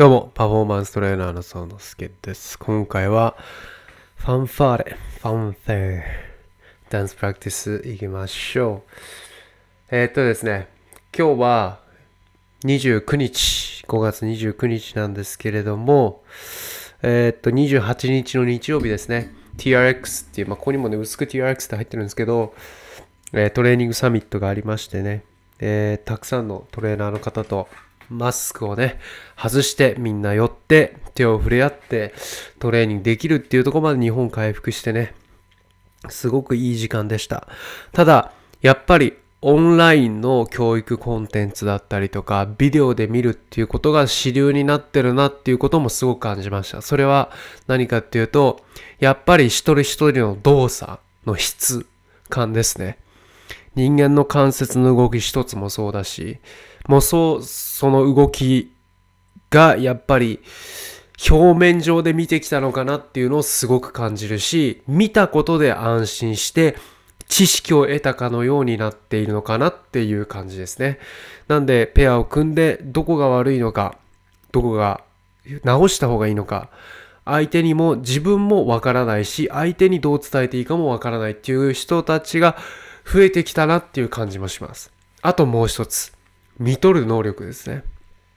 どうも、パフォーマンストレーナーのソノスケです。今回は、ファンファーレ、ファンフェー、ダンスプラクティスいきましょう。ですね、今日は29日、5月29日なんですけれども、28日の日曜日ですね、TRX っていう、ここにもね、薄く TRX って入ってるんですけど、トレーニングサミットがありましてね、たくさんのトレーナーの方と、マスクをね、外してみんな寄って手を触れ合ってトレーニングできるっていうところまで日本回復してね、すごくいい時間でした。ただ、やっぱりオンラインの教育コンテンツだったりとか、ビデオで見るっていうことが主流になってるなっていうこともすごく感じました。それは何かっていうと、やっぱり一人一人の動作の質感ですね。人間の関節の動き一つもそうだし、その動きがやっぱり表面上で見てきたのかなっていうのをすごく感じるし、見たことで安心して知識を得たかのようになっているのかなっていう感じですね。なんでペアを組んでどこが悪いのか、どこが直した方がいいのか、相手にも自分もわからないし、相手にどう伝えていいかもわからないっていう人たちが増えてきたなっていう感じもします。あともう一つ、見取る能力ですね。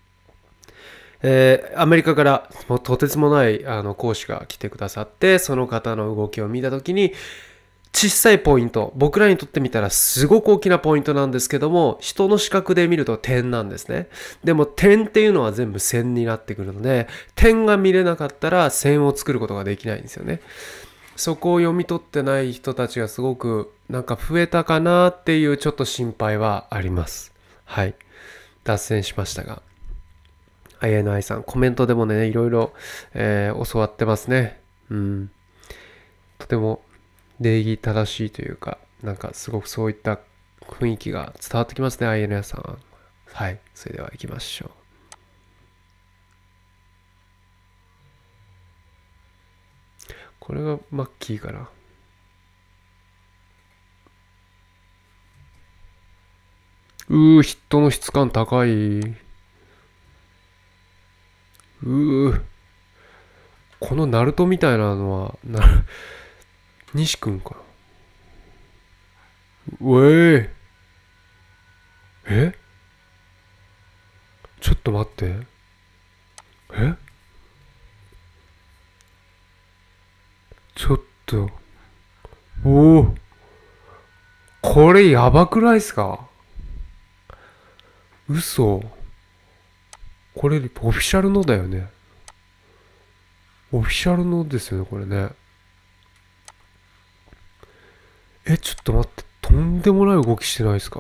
アメリカからもうとてつもない講師が来てくださって、その方の動きを見たときに、小さいポイント、僕らにとってみたらすごく大きなポイントなんですけども、人の視覚で見ると点なんですね。でも点っていうのは全部線になってくるので、点が見れなかったら線を作ることができないんですよね。そこを読み取ってない人たちがすごくなんか増えたかなっていうちょっと心配はあります。はい。脱線しましたが。INI さん、コメントでもね、いろいろ、教わってますね。うん。とても礼儀正しいというか、なんかすごくそういった雰囲気が伝わってきますね、INI さん。はい。それでは行きましょう。これがマッキーかな。ヒットの質感高い。このナルトみたいなのは、西くんかな。えちょっと待って。えちょっと。おお。これやばくないっすか？嘘。これ、オフィシャルのだよね。オフィシャルのですよね、これね。ちょっと待って。とんでもない動きしてないですか？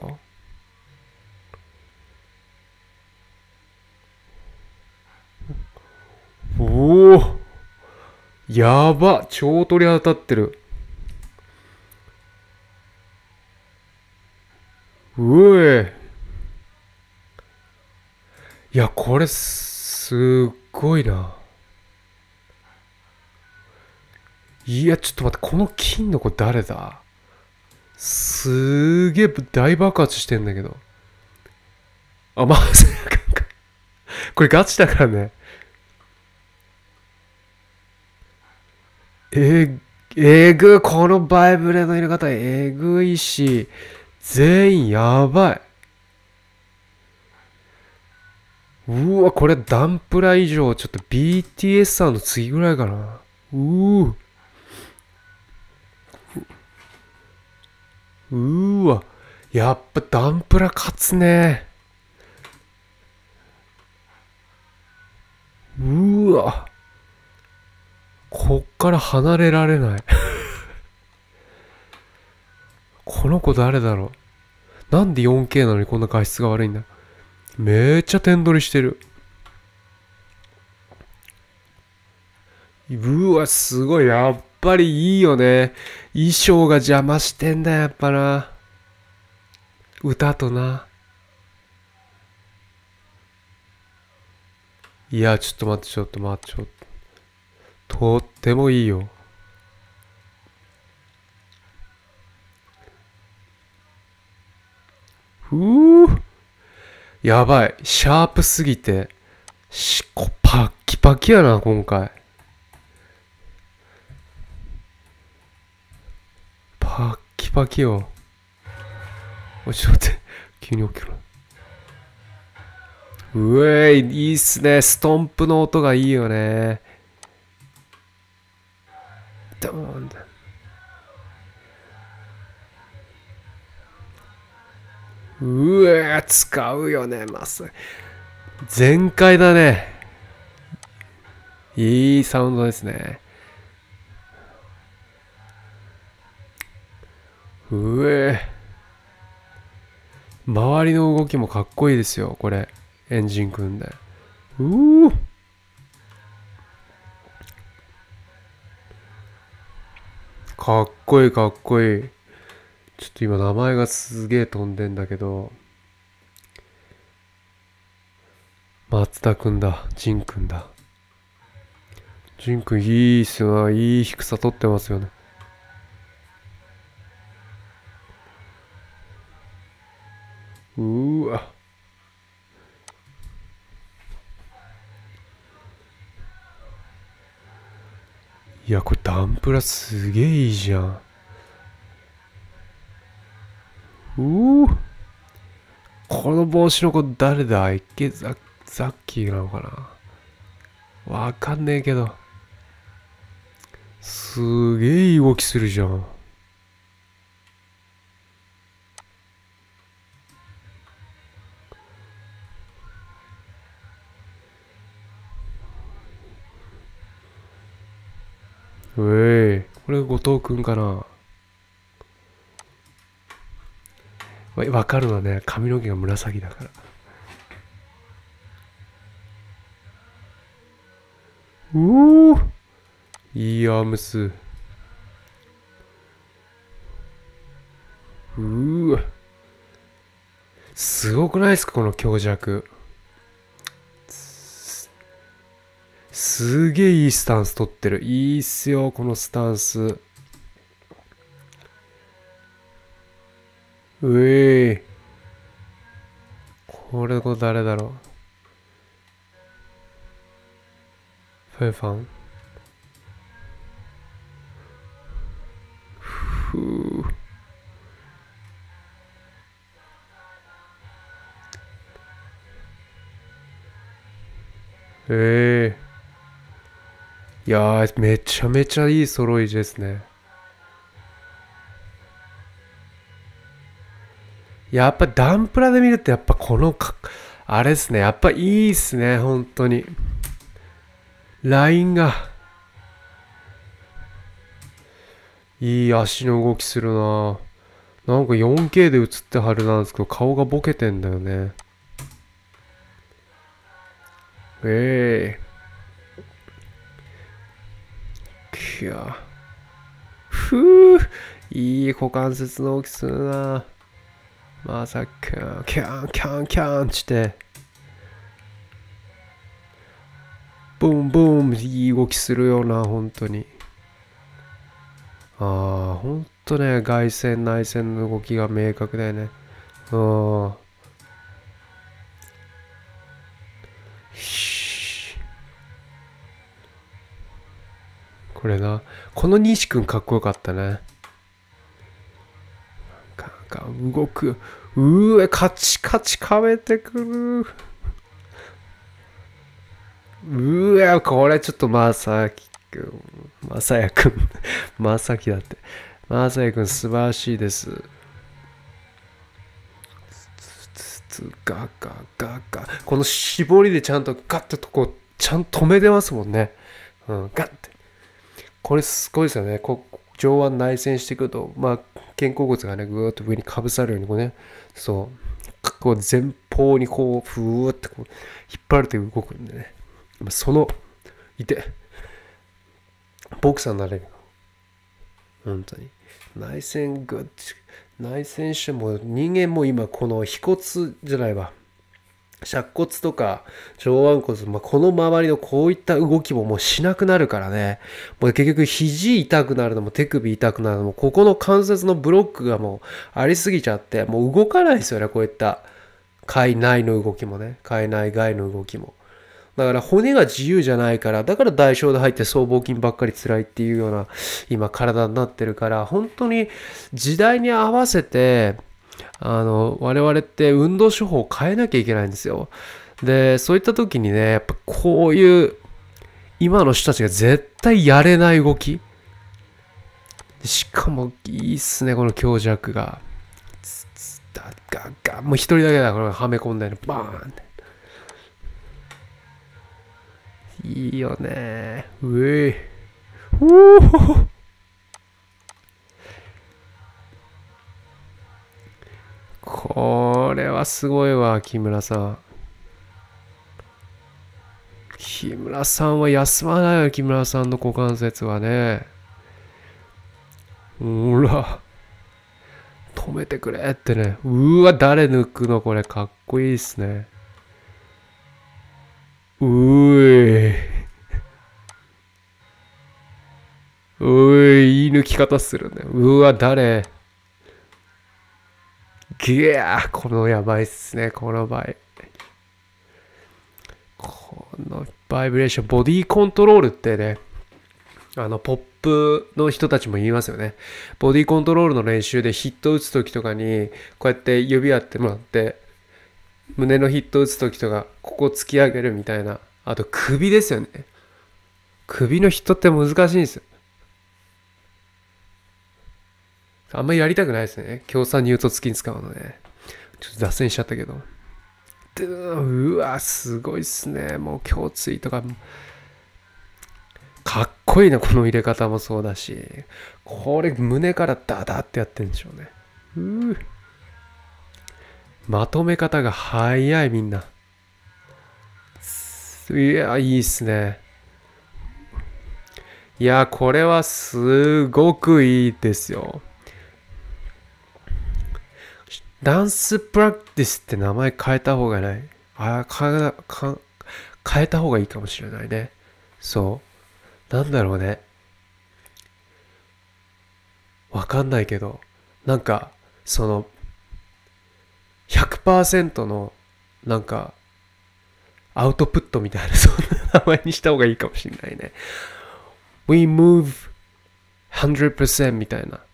おお。やば。超鳥当たってる。うえ。いや、これ、すっごいな。いや、ちょっと待って、この金の子誰だ？すーげえ大爆発してんだけど。あ、まさか。これガチだからね。このバイブレの入れ方、えぐいし、全員やばい。うわ、これダンプラ以上、ちょっと BTS さんの次ぐらいかな。わ、やっぱダンプラ勝つね。わ、こっから離れられない。この子誰だろう。なんで 4K なのにこんな画質が悪いんだ。めっちゃ点取りしてる。すごい。やっぱりいいよね。衣装が邪魔してんだ、やっぱな。歌とな。いや、ちょっと待って、ちょっと待って、とってもいいよ。やばい。シャープすぎて、パバキやな、今回。パッキパキよ。ちょっと待って。急に起きる。うえい、いいっすね。ストンプの音がいいよね。ドーン。うえ、使うよね、まさ。全開だね。いいサウンドですね。うえ。周りの動きもかっこいいですよ、これ。エンジン組んで。うー。かっこいいかっこいい。ちょっと今名前がすげえ飛んでんだけど。松田くんだ。ジンくんだ。ジンくんいいっすよな。いい低さ取ってますよね。うわ。いや、これダンプラすげえいいじゃん。この帽子の子誰だ？ザッキーなのかな？わかんねえけど。すげえいい動きするじゃん。これ後藤くんかな？わかるのね。髪の毛が紫だから。いいアームス。すごくないですか、この強弱。すげえいいスタンス取ってる。いいっすよ、このスタンス。これ誰だろう。フェファン。いやー、めちゃめちゃいい揃いですね。やっぱダンプラで見るとやっぱあれですね。やっぱいいっすね。本当に。ラインが。いい足の動きするな。なんか 4K で映ってはるなんですけど、顔がボケてんだよね。きゃ。いい股関節の大きするな。まさか、キャンキャンキャンして。ブンブン、いい動きするよな、本当に。本当ね、外旋内旋の動きが明確だよね。これな。この西くんかっこよかったね。動く。カチカチかめてくる。これちょっとまさやくん。まさきだって。まさやくん素晴らしいです。ガガ。この絞りでちゃんとガッとこう、ちゃんと止めてますもんね。ガッて。これすごいですよね。上腕内旋していくと、肩甲骨がね、ぐーっと上にかぶさるようにこうね、そう、こう前方にこう、ふーってこう、引っ張ると動くんでね。ボクサーになれる。本当に。内旋しても、人間も今この腓骨じゃないわ。尺骨とか上腕骨、この周りのこういった動きももうしなくなるからね。もう結局肘痛くなるのも手首痛くなるのも、ここの関節のブロックがもうありすぎちゃって、もう動かないですよね、こういった。界内の動きもね。界内外の動きも。 だから骨が自由じゃないから、だから代償で入って僧帽筋ばっかり辛いっていうような今体になってるから、本当に時代に合わせて、我々って運動手法を変えなきゃいけないんですよ。で、そういった時にね、やっぱこういう今の人たちが絶対やれない動き。しかもいいっすね、この強弱が。もう一人だけだ、これはめ込んでる。バーンって。いいよね。うえ。おー。これはすごいわ、木村さん。木村さんは休まないよ、木村さんの股関節はね。ほら。止めてくれってね。うわ、誰抜くのこれ。かっこいいっすね。いい抜き方するね。うわ、誰ギャー、このやばいっすね、この場合。このバイブレーション、ボディコントロールってね、ポップの人たちも言いますよね。ボディコントロールの練習でヒット打つときとかに、こうやって指やってもらって、胸のヒット打つときとか、ここ突き上げるみたいな。あと首ですよね。首のヒットって難しいんですよ。あんまりやりたくないですね。強酸乳突筋使うのね。ちょっと脱線しちゃったけど。うわ、すごいっすね。もう胸椎とか、かっこいいな、この入れ方もそうだし。これ胸からダダってやってるんでしょうね。まとめ方が早い、みんな。いや、いいっすね。いや、これはすごくいいですよ。ダンスプラクティスって名前変えた方がない。変えた方がいいかもしれないね。そう。なんだろうね。わかんないけど、なんか、100% の、なんか、アウトプットみたいな、そんな名前にした方がいいかもしれないね。We move 100% みたいな。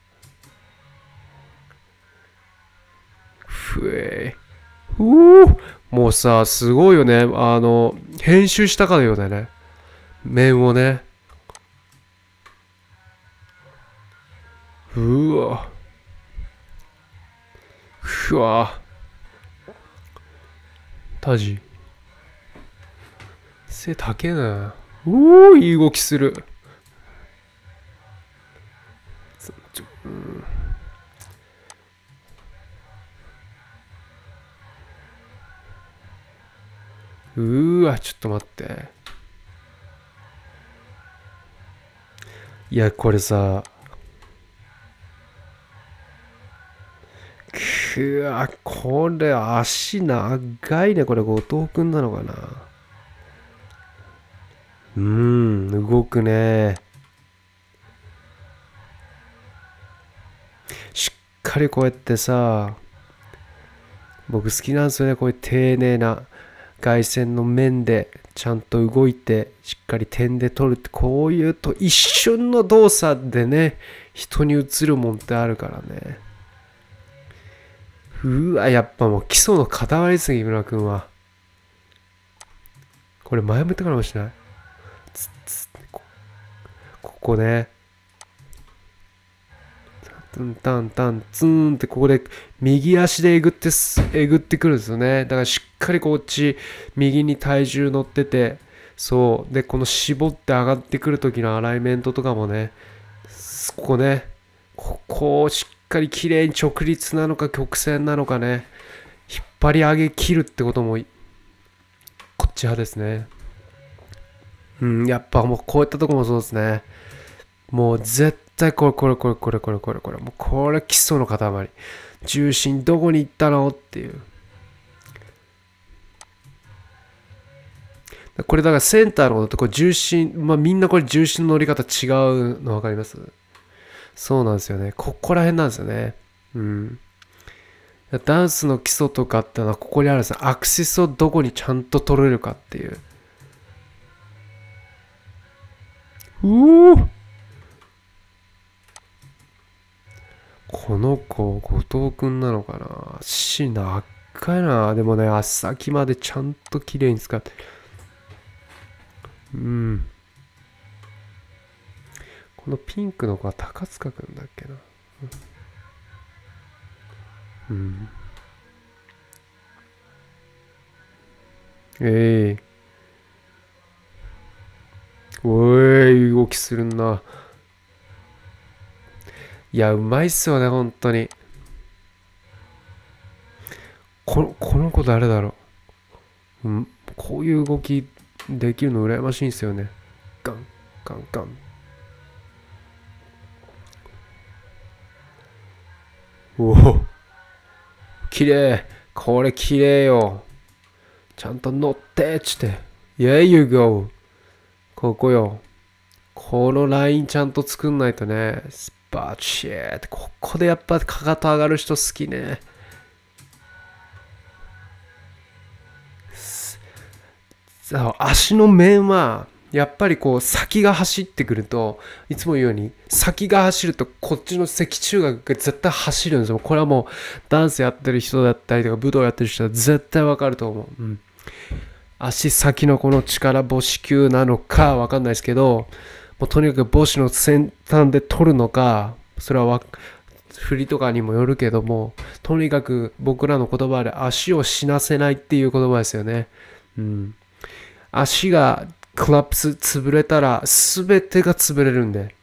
もうさ、すごいよね。編集したかのようだね。面をね。うわ。ふわ。タジ。背高えな。いい動きする。わ、ちょっと待って。いや、これさ、これ足長いね。これ後藤くんなのかな。動くね。しっかりこうやってさ、僕好きなんですよね。こういう丁寧な外線の面でちゃんと動いて、しっかり点で取るって、こういうと一瞬の動作でね、人に映るもんってあるからね。やっぱもう基礎の塊ですね、木村君は。これ前向いたかもしれない。ここね。タンタンタンツーンってここで右足でえぐってくるんですよね。だからしっかりこっち右に体重乗ってて、そうでこの絞って上がってくる時のアライメントとかもね、ここね、ここをしっかり綺麗に直立なのか曲線なのかね、引っ張り上げ切るってこともこっち派ですね。やっぱもうこういったとこもそうですね。もう絶対これ。もうこれ基礎の塊。重心どこに行ったのっていう。これだからセンターのこととこれ重心、みんなこれ重心の乗り方違うの分かります？そうなんですよね。ここら辺なんですよね。ダンスの基礎とかってのはここにあるんですよ。アクシスをどこにちゃんと取れるかっていう。 うお、この子、後藤くんなのかな。足長いな。でもね、足先までちゃんと綺麗に使って。うん。このピンクの子は高塚くんだっけな。うん。ええー。おい、動きするな。いや、うまいっすよね、本当に。この子誰だろう。うん、こういう動きできるの羨ましいんですよね。ガン、ガン、ガン。おお、綺麗。これ綺麗よ。ちゃんと乗ってっつって。Yeah, you go. ここよ。このラインちゃんと作んないとね。スパチェーって。ここでやっぱかかと上がる人好きね。足の面はやっぱりこう先が走ってくると、いつも言うように先が走るとこっちの脊柱が絶対走るんですよ。これはもうダンスやってる人だったりとか武道やってる人は絶対わかると思う。うん、足先のこの力母子球なのかわかんないですけど、もうとにかく母子の先端で取るのか、それは振りとかにもよるけども、とにかく僕らの言葉で足を死なせないっていう言葉ですよね。うん、足がクラップス潰れたら全てが潰れるんで、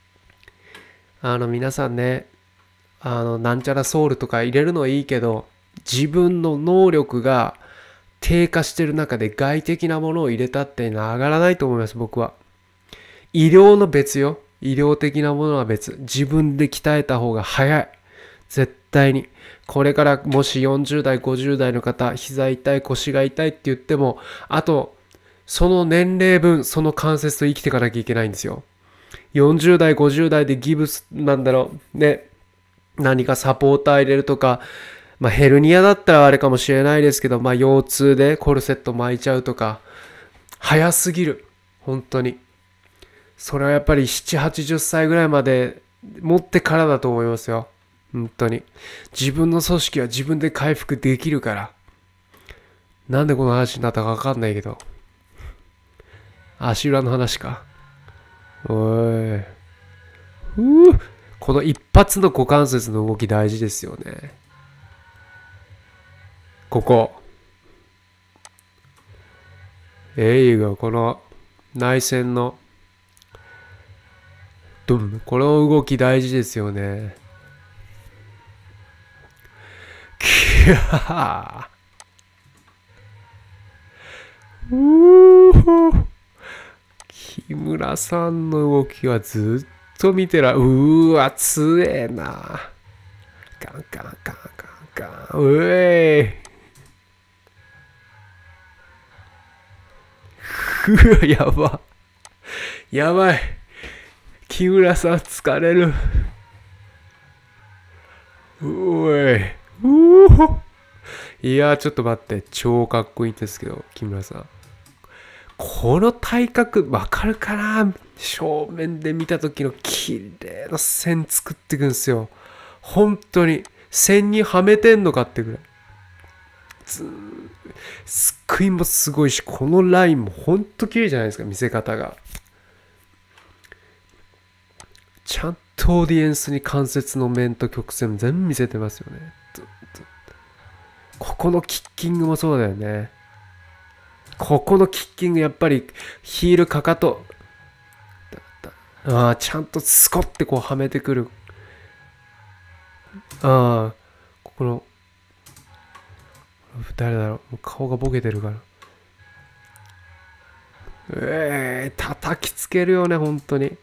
皆さんね、なんちゃらソウルとか入れるのはいいけど、自分の能力が低下してる中で外的なものを入れたって上がらないと思います、僕は。医療の別よ。医療的なものは別。自分で鍛えた方が早い。絶対に。これからもし40代、50代の方、膝痛い、腰が痛いって言っても、あと、その年齢分、その関節と生きていかなきゃいけないんですよ。40代、50代でギブス、なんだろう、ね、何かサポーター入れるとか、ヘルニアだったらあれかもしれないですけど、腰痛でコルセット巻いちゃうとか、早すぎる。本当に。それはやっぱり7、80歳ぐらいまで持ってからだと思いますよ。本当に。自分の組織は自分で回復できるから。なんでこの話になったかわかんないけど。足裏の話か。おい。この一発の股関節の動き大事ですよね。ここ。この内旋のドン。この動き大事ですよね。キャー。木村さんの動きはずっと見てら、強えな。ガンガンガンガンガン。やば。やばい。木村さん疲れる。いや、ちょっと待って。超かっこいいんですけど、木村さん。この体格、わかるかな。正面で見た時の綺麗な線作っていくんですよ。本当に。線にはめてんのかってぐらい。すっごいもすごいし、このラインも本当綺麗じゃないですか、見せ方が。ちゃんとオーディエンスに関節の面と曲線全部見せてますよね。ここのキッキングもそうだよね。ここのキッキングやっぱりヒールかかと、ちゃんとスコってこうはめてくる。ここの誰だろう、もう顔がボケてるから。叩きつけるよね、本当に。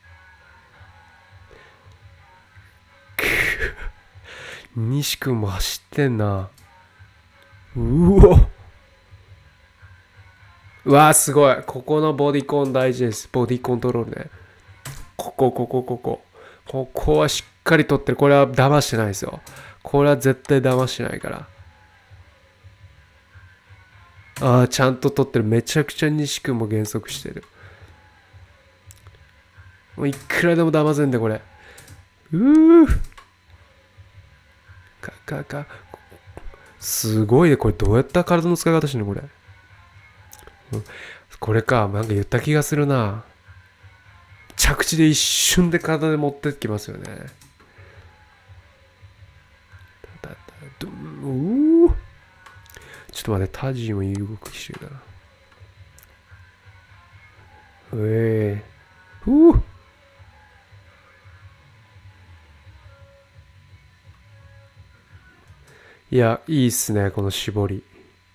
西君も走ってんな。うわすごい。ここのボディコン大事です。ボディコントロールね。ここはしっかり取ってる。これは騙してないですよ。これは絶対騙してないから。ちゃんと取ってる。めちゃくちゃ西君も減速してる。 もういくらでも騙せんで、これ。うー。すごいね。これどうやった体の使い方してんのこれ。これか。なんか言った気がするな。着地で一瞬で体で持ってきますよね。ちょっと待って、タジもいい動きしてるな。いや、いいっすね、この絞り。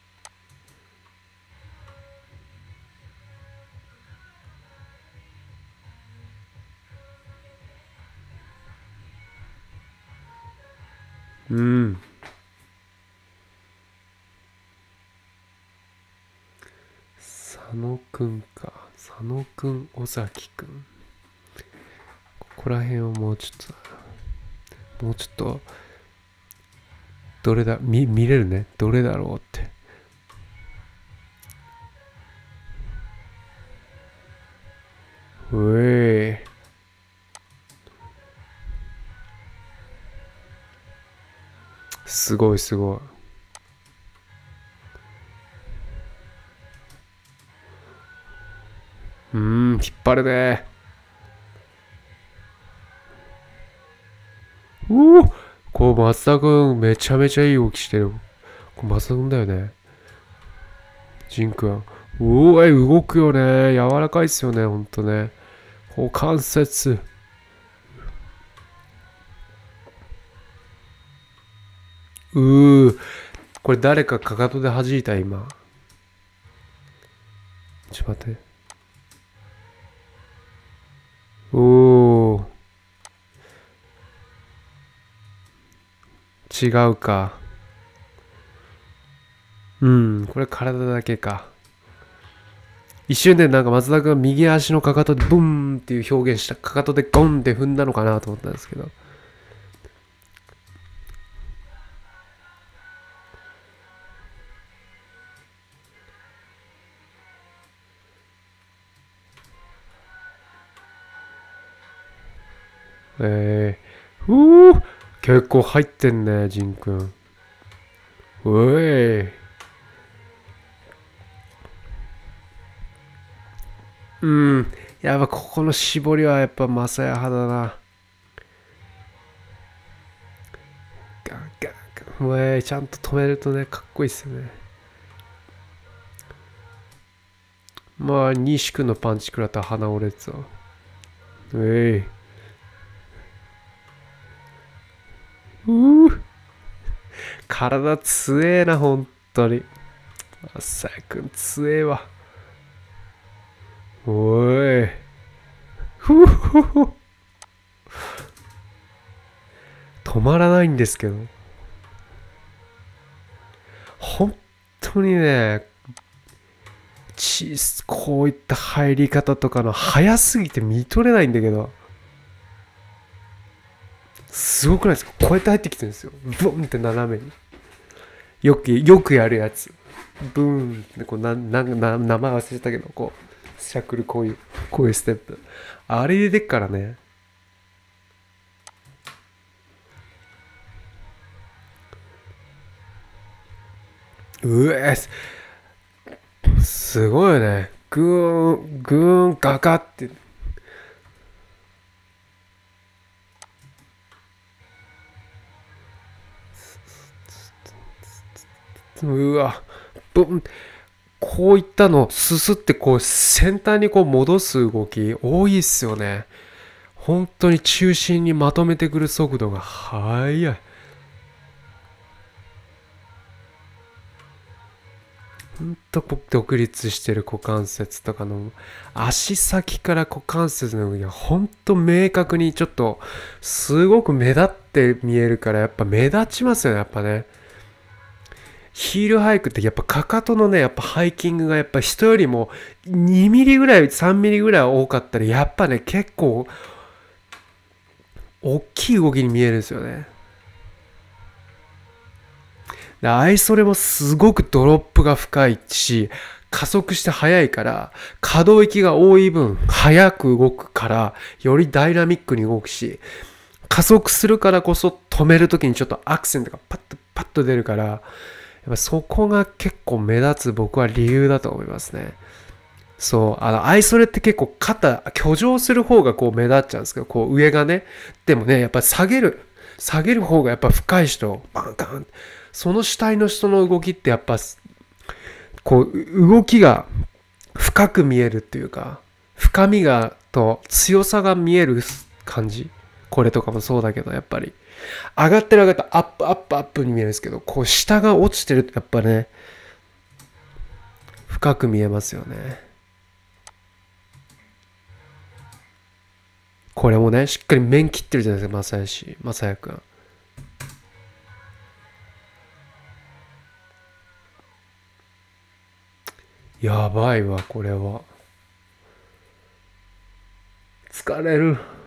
うん。佐野くんか。佐野くん、尾崎くん。ここら辺をもうちょっと、どれだ、見れるね。どれだろうって。うえー。すごいすごい。引っ張るね。こう、松田くん、めちゃめちゃいい動きしてる。これ松田くんだよね。ジンくん。動くよね。柔らかいっすよね、ほんとね。股関節。これ誰かかかとで弾いた今。ちょっと待って。違うか。これ体だけか。一瞬でなんか松田君が右足のかかとでブンっていう表現した。かかとでゴンって踏んだのかなと思ったんですけど。結構入ってんね、ジンくん。やっぱここの絞りはやっぱマサヤ派だな。ちゃんと止めるとね、かっこいいっすよね。まあ、西君のパンチ食らったら鼻折れてた。体強えな、ほんとに。マサヤ君強えわ。止まらないんですけど。本当にね、こういった入り方とかの早すぎて見とれないんだけど。すごくないですか？こうやって入ってきてるんですよ。ボンって斜めに。よくやるやつ。ブーンってこう名前忘れちゃったけど、こう、しゃくるこういうステップ。あれででっからね。すごいよね。ぐーん、ガガって。うわ、こういったのすすってこう先端にこう戻す動き多いっすよね。本当に中心にまとめてくる速度が速い。ほんと独立してる股関節とかの足先から股関節の動きがほんと明確にちょっとすごく目立って見えるからやっぱ目立ちますよね、やっぱね。ヒールハイクってやっぱかかとのね、やっぱハイキングがやっぱ人よりも2ミリぐらい、3ミリぐらい多かったらやっぱね、結構大きい動きに見えるんですよね。アイソレもすごくドロップが深いし、 加速して速いから、可動域が多い分、速く動くから、よりダイナミックに動くし、加速するからこそ止めるときにちょっとアクセントがパッと出るから、やっぱそこが結構目立つ僕は理由だと思いますね。そう、アイソレって結構挙上する方がこう目立っちゃうんですけど、こう上がね、でもね、やっぱり下げる方がやっぱ深い人、バンカン、その主体の人の動きってやっぱ、こう動きが深く見えるっていうか、深みがと強さが見える感じ。これとかもそうだけど、やっぱり。上がってるアップに見えるんですけど、こう下が落ちてるとやっぱね、深く見えますよね。これもね、しっかり面切ってるじゃないですか、まさやくん。やばいわ、これは。疲れる。